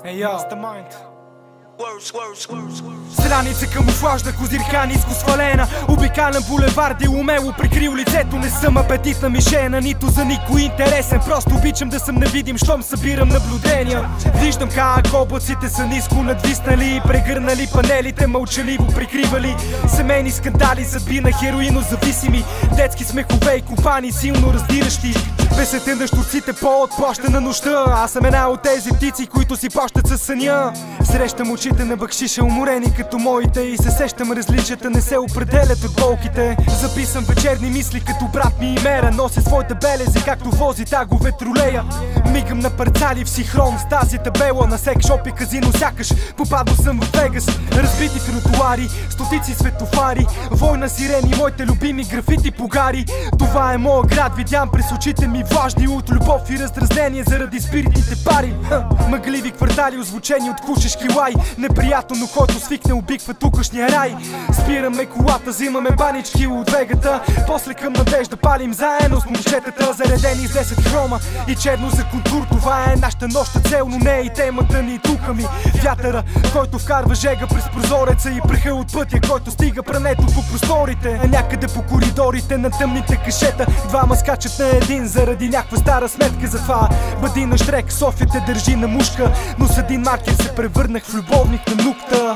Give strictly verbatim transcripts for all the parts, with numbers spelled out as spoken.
Hey yo, страница камуфлажна, козирка ниско свалена. Обикален булевард и умело прикрил лицето. Не съм апетитна мишена, нито за никой интересен. Просто обичам да съм невидим, щом събирам наблюдения. Виждам как облаците са ниско надвиснали, прегърнали панелите, мълчаливо прикривали семейни скандали, съдби на хероинозависими, детски смехове и компании силно раздиращи. Песента на щурците по-отплаща на нощта. Аз съм една от тези птици, които си плащат със съня. Срещам очите на бакшиша, уморени като моите, и се сещам различията не се определят от болките. Записам вечерни мисли като брат ми и мера. Нося своите белези, както вози тагове тролея. Мигам на парцали в синхрон с тази табела. На секс шоп и казино сякаш попадал съм в Вегас. Разбити тротуари, стотици светофари, война сирени, моите любими графити погари. Това е моя град, видям през очите ми влажни от любов и раздразнение заради спиритните пари. Мъгливи квартали, озвучени от кучешки лай. Неприятно, но който свикне обиква тукашния рай. Спираме колата, взимаме банички от вегата. После към надежда палим заедно с момчетата, заредени с десет хрома и черно за контур. Това е нашата нощна цел, но не е и темата ни. Тука ми вятъра, който вкарва жега през прозореца, и преха от пътя, който стига прането по просторите. А някъде по коридорите на тъмните кашета двама скачат на един заради някаква стара сметка. Затова бъди на штрек, София те държи на мушка, но с един маркер се превърнах в любовник на нукта.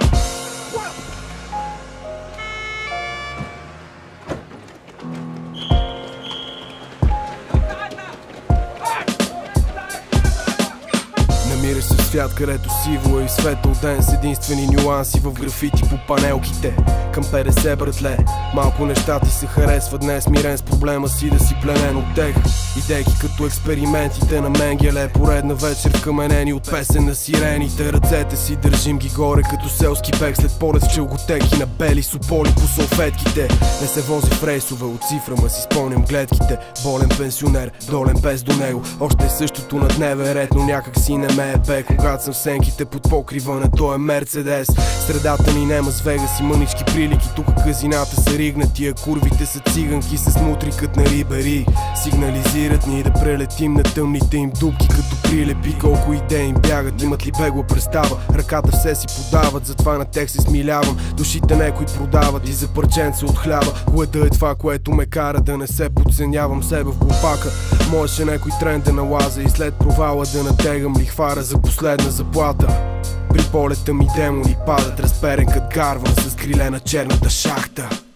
Намираш се в свят, където сиво е и светъл ден, с единствени нюанси в графити по панелките. Към петдесет, братле, малко неща ти се харесват днес. Мирен с проблема си да си пленен от тех идейки като експериментите на Менгеле. Поредна вечер вкаменени от песен на сирените. Ръцете си държим ги горе като селски бег след полет в челготеки на бели сополи по салфетките. Не се вози в рейсове от цифра, ма си спомням гледките. Болен пенсионер, долен без до него. Още е същото на дневен ред, но някак си не ме е бе. Когато съм в сенките под покрива на тоя Мерцедес. Средата ни нема с Вегас и мънички прилики. Тук казината са ригнати, а курвите са циганки с мутрикът на рибари. Сигнализират ни да прелетим на тъмните им дупки като прилепи. Колко идеи им бягат, имат ли бегла представа? Ръката все си подават, затова на тех се смилявам. Душите некои продават и за парченце от хляба. Гледа е това, което ме кара да не се подценявам себе в глупака. Можеше некой тренд да налаза и след провала да натегам лихвара за последна заплата. При полета ми демони падат, разперен кът гарван с криле на черната шахта.